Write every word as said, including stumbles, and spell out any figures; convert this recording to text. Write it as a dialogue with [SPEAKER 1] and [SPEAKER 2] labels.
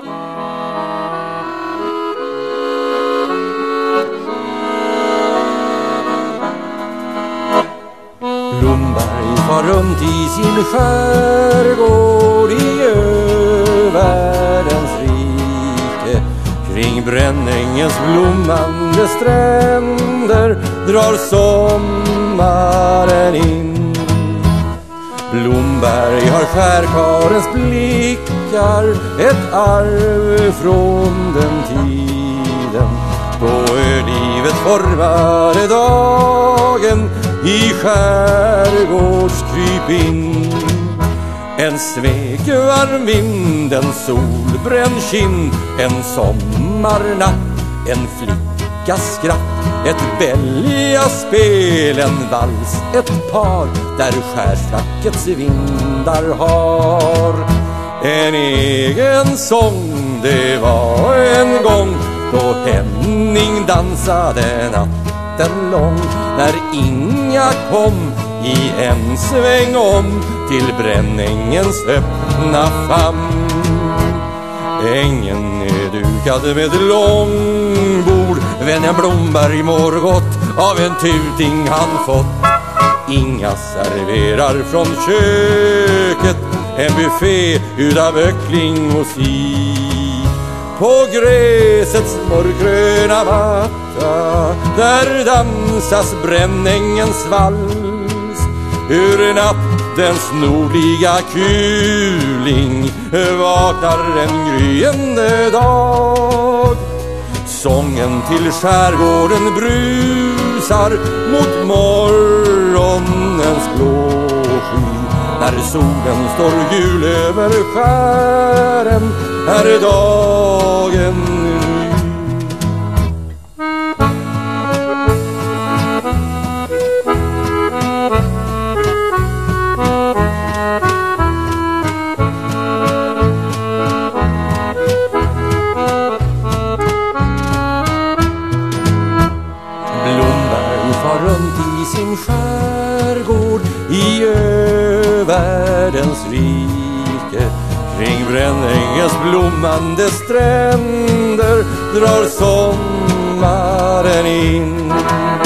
[SPEAKER 1] Blomberg far runt i sin skärgård i övärldens rike. Kring Brännängens blommande stränder drar sommaren in. Blomberg har skärkarens blickar, ett arv från den tiden då ölivet formade dagen i skärgårdskrypin. En svek varm vind, en solbränd kind, en sommarnatt, en flickas skratt, ett bälgaspel, en vals, ett par där skärslackets vindar har en egen sång. Det var en gång då Henning dansade natten lång, när Inga kom i en sväng om till Brännängens öppna famn. Ängen är dukad med långbord, vännen Blomberg mår gott av en tuting han fått. Inga serverar från köket en buffé utav böckling och sik. På gräsets mörkgröna matta där dansas Brännängens vals. Ur nattens nordliga kuling vaknar en gryende dag. Sången till skärgården brusar mot morgonens blå sky. När solen står gul över skären är dagen ny. Blomberg far runt i sin skärgård i övärldens rike. Kring Brännängens blommande stränder drar sommaren in.